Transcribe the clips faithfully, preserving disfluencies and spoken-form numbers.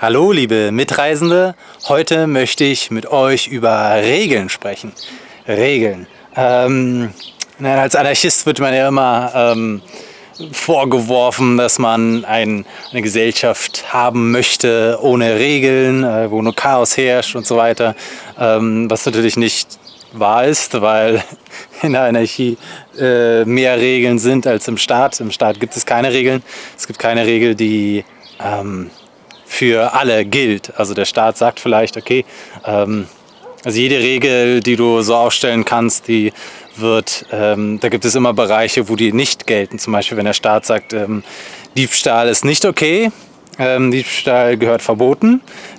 Hallo liebe Mitreisende, heute möchte ich mit euch über Regeln sprechen. Regeln. Ähm, als Anarchist wird man ja immer ähm, vorgeworfen, dass man ein, eine Gesellschaft haben möchte ohne Regeln, äh, wo nur Chaos herrscht und so weiter, ähm, was natürlich nicht wahr ist, weil in der Anarchie äh, mehr Regeln sind als im Staat. Im Staat gibt es keine Regeln. Es gibt keine Regel, die ähm, für alle gilt. Also der Staat sagt vielleicht, okay, ähm, also jede Regel, die du so aufstellen kannst, die wird, ähm, da gibt es immer Bereiche, wo die nicht gelten. Zum Beispiel, wenn der Staat sagt, ähm, Diebstahl ist nicht okay, ähm, Diebstahl gehört verboten,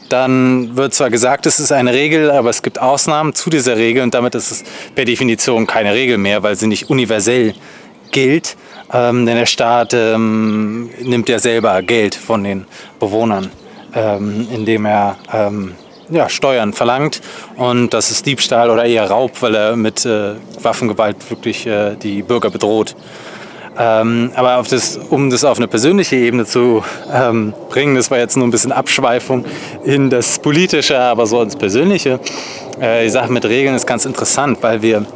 dann wird zwar gesagt, es ist eine Regel, aber es gibt Ausnahmen zu dieser Regel und damit ist es per Definition keine Regel mehr, weil sie nicht universell gilt, ähm, denn der Staat ähm, nimmt ja selber Geld von den Bewohnern, ähm, indem er ähm, ja, Steuern verlangt, und das ist Diebstahl oder eher Raub, weil er mit äh, Waffengewalt wirklich äh, die Bürger bedroht. Ähm, aber auf das, um das auf eine persönliche Ebene zu ähm, bringen, das war jetzt nur ein bisschen Abschweifung in das Politische, aber so ins Persönliche. Äh, die Sache mit Regeln ist ganz interessant, weil wir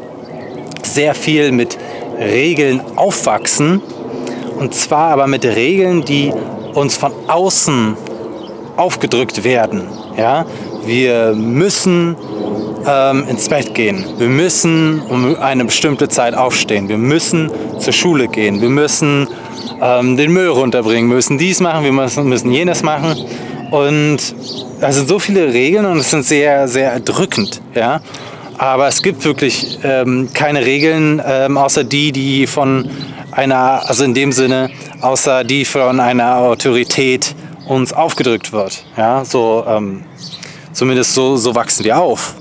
sehr viel mit Regeln aufwachsen, und zwar aber mit Regeln, die uns von außen aufgedrückt werden. Ja? Wir müssen ähm, ins Bett gehen, wir müssen um eine bestimmte Zeit aufstehen, wir müssen zur Schule gehen, wir müssen ähm, den Müll runterbringen, wir müssen dies machen, wir müssen, müssen jenes machen. Und das sind so viele Regeln und es sind sehr, sehr erdrückend. Ja? Aber es gibt wirklich ähm, keine Regeln, ähm, außer die, die von einer, also in dem Sinne, außer die von einer Autorität uns aufgedrückt wird. Ja? So, ähm, zumindest so, so wachsen wir auf.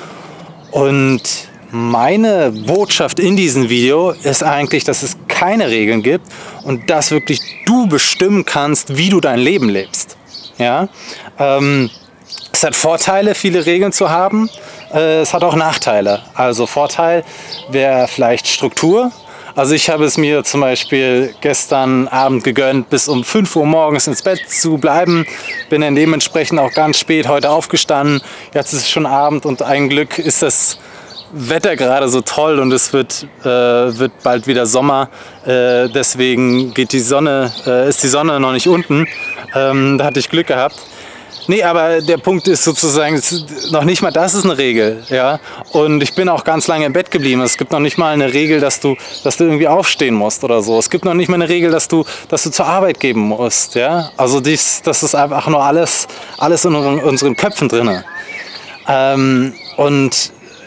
Und meine Botschaft in diesem Video ist eigentlich, dass es keine Regeln gibt und dass wirklich du bestimmen kannst, wie du dein Leben lebst. Ja? Ähm, es hat Vorteile, viele Regeln zu haben. Äh, es hat auch Nachteile. Also Vorteil wäre vielleicht Struktur. Also ich habe es mir zum Beispiel gestern Abend gegönnt, bis um fünf Uhr morgens ins Bett zu bleiben. Bin dann dementsprechend auch ganz spät heute aufgestanden. Jetzt ist es schon Abend und ein Glück ist das Wetter gerade so toll und es wird, äh, wird bald wieder Sommer. Äh, deswegen geht die Sonne, äh, ist die Sonne noch nicht unten. Ähm, da hatte ich Glück gehabt. Nee, aber der Punkt ist sozusagen, noch nicht mal das ist eine Regel, ja. Und ich bin auch ganz lange im Bett geblieben. Es gibt noch nicht mal eine Regel, dass du, dass du irgendwie aufstehen musst oder so. Es gibt noch nicht mal eine Regel, dass du, dass du zur Arbeit gehen musst, ja. Also dies, das ist einfach nur alles, alles in unseren Köpfen drinne. Ähm, und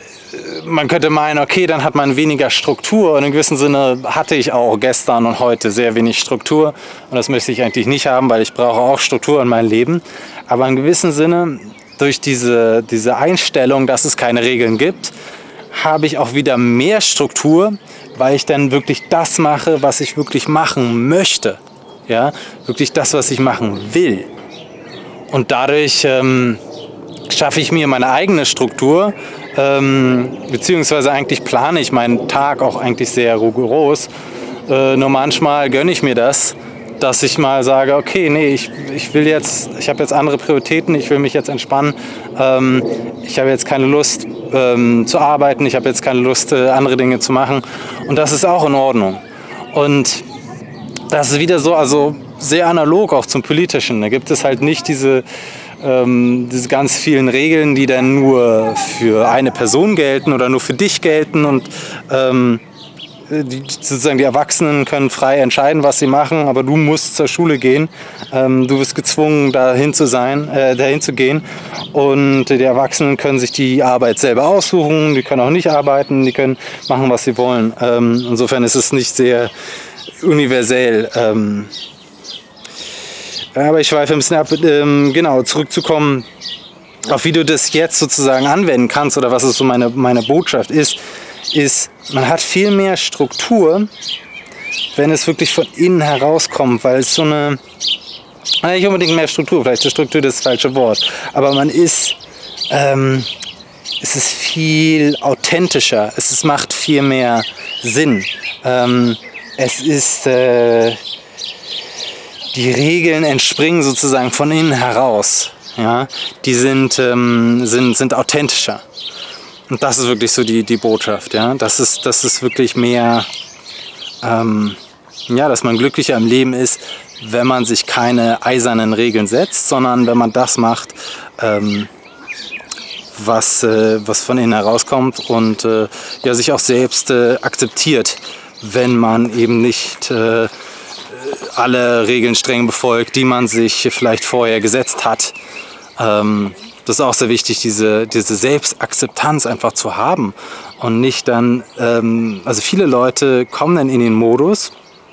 man könnte meinen, okay, dann hat man weniger Struktur. Und in gewissem Sinne hatte ich auch gestern und heute sehr wenig Struktur. Und das möchte ich eigentlich nicht haben, weil ich brauche auch Struktur in meinem Leben. Aber in gewissem Sinne, durch diese, diese Einstellung, dass es keine Regeln gibt, habe ich auch wieder mehr Struktur, weil ich dann wirklich das mache, was ich wirklich machen möchte. Ja? Wirklich das, was ich machen will. Und dadurch ähm, schaffe ich mir meine eigene Struktur, ähm, beziehungsweise eigentlich plane ich meinen Tag auch eigentlich sehr rigoros. Äh, nur manchmal gönne ich mir das, dass ich mal sage, okay, nee, ich, ich will jetzt, ich habe jetzt andere Prioritäten, ich will mich jetzt entspannen, ähm, ich habe jetzt keine Lust ähm, zu arbeiten, ich habe jetzt keine Lust, äh, andere Dinge zu machen, und das ist auch in Ordnung. Und das ist wieder so, also sehr analog auch zum Politischen. Da gibt es halt nicht diese, ähm, diese ganz vielen Regeln, die dann nur für eine Person gelten oder nur für dich gelten, und ähm, Die, sozusagen die Erwachsenen können frei entscheiden, was sie machen, aber du musst zur Schule gehen. Ähm, du bist gezwungen, dahin zu sein, äh, dahin zu gehen. Und die Erwachsenen können sich die Arbeit selber aussuchen. Die können auch nicht arbeiten. Die können machen, was sie wollen. Ähm, insofern ist es nicht sehr universell. Ähm, aber ich schweife ein bisschen ab. Ähm, genau, zurückzukommen auf wie du das jetzt sozusagen anwenden kannst oder was es so meine, meine Botschaft ist, ist, man hat viel mehr Struktur, wenn es wirklich von innen herauskommt, weil es so eine, nicht unbedingt mehr Struktur, vielleicht ist Struktur das falsche Wort, aber man ist, ähm, es ist viel authentischer, es ist, macht viel mehr Sinn. Ähm, es ist, äh, die Regeln entspringen sozusagen von innen heraus. Ja? Die sind, ähm, sind, sind authentischer. Und das ist wirklich so die, die Botschaft. Ja? Das ist, das ist wirklich mehr, ähm, ja, dass man glücklicher im Leben ist, wenn man sich keine eisernen Regeln setzt, sondern wenn man das macht, ähm, was, äh, was von innen herauskommt und äh, ja, sich auch selbst äh, akzeptiert, wenn man eben nicht äh, alle Regeln streng befolgt, die man sich vielleicht vorher gesetzt hat. Ähm, das ist auch sehr wichtig, diese, diese Selbstakzeptanz einfach zu haben und nicht dann, ähm, also viele Leute kommen dann in den Modus,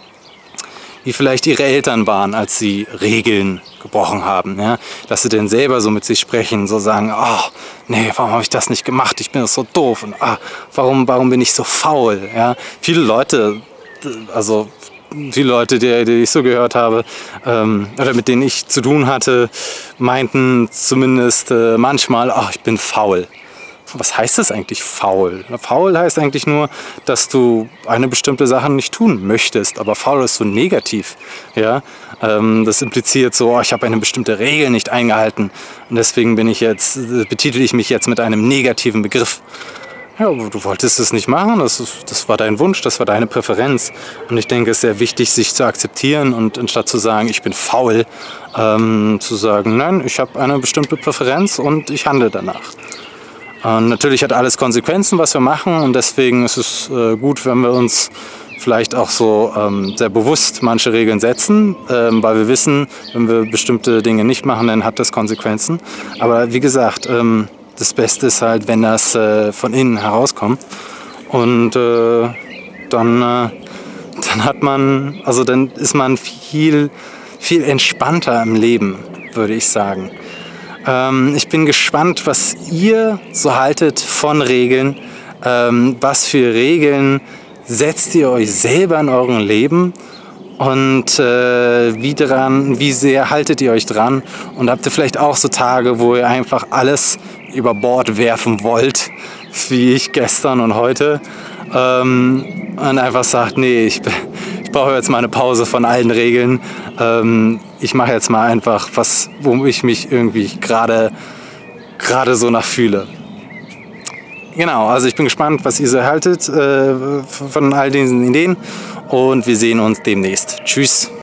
wie vielleicht ihre Eltern waren, als sie Regeln gebrochen haben. Ja? Dass sie dann selber so mit sich sprechen, so sagen, oh, nee, warum habe ich das nicht gemacht? Ich bin doch so doof. Und ah, warum, warum bin ich so faul? Ja? Viele Leute, also viele Leute, die, die ich so gehört habe, ähm, oder mit denen ich zu tun hatte, meinten zumindest äh, manchmal, oh, ich bin faul. Was heißt das eigentlich, faul? Faul heißt eigentlich nur, dass du eine bestimmte Sache nicht tun möchtest, aber faul ist so negativ. Ja? Ähm, das impliziert so, oh, ich habe eine bestimmte Regel nicht eingehalten und deswegen bin ich jetzt, betitel ich mich jetzt mit einem negativen Begriff. Ja, aber du wolltest es nicht machen, das, ist, das war dein Wunsch, das war deine Präferenz. Und ich denke, es ist sehr wichtig, sich zu akzeptieren und anstatt zu sagen, ich bin faul, ähm, zu sagen, nein, ich habe eine bestimmte Präferenz und ich handle danach. Und natürlich hat alles Konsequenzen, was wir machen, und deswegen ist es äh, gut, wenn wir uns vielleicht auch so ähm, sehr bewusst manche Regeln setzen, ähm, weil wir wissen, wenn wir bestimmte Dinge nicht machen, dann hat das Konsequenzen. Aber wie gesagt, ähm, das Beste ist halt, wenn das äh, von innen herauskommt, und äh, dann, äh, dann hat man, also dann ist man viel, viel entspannter im Leben, würde ich sagen. Ähm, ich bin gespannt, was ihr so haltet von Regeln. Ähm, was für Regeln setzt ihr euch selber in eurem Leben? Und äh, wie, dran, wie sehr haltet ihr euch dran? Und habt ihr vielleicht auch so Tage, wo ihr einfach alles über Bord werfen wollt, wie ich gestern und heute? Ähm, und einfach sagt, nee, ich, ich brauche jetzt mal eine Pause von allen Regeln. Ähm, ich mache jetzt mal einfach was, wo ich mich irgendwie gerade gerade so nach fühle. Genau, also ich bin gespannt, was ihr so haltet äh, von all diesen Ideen, und wir sehen uns demnächst. Tschüss.